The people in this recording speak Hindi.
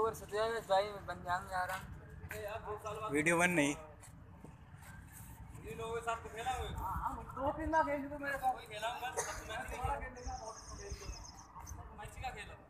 ऊपर सजा भाई बन जाऊंगा जा रहा वीडियो बन नहीं लोगों के साथ तो खेला हुआ हां 2-3 ना खेल तो मेरे साथ खेला मैच का खेला